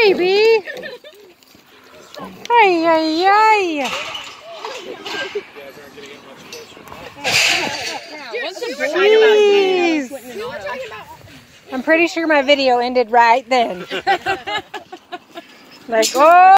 baby. Ay, ay, ay. Jeez. I'm pretty sure my video ended right then. Like, oh.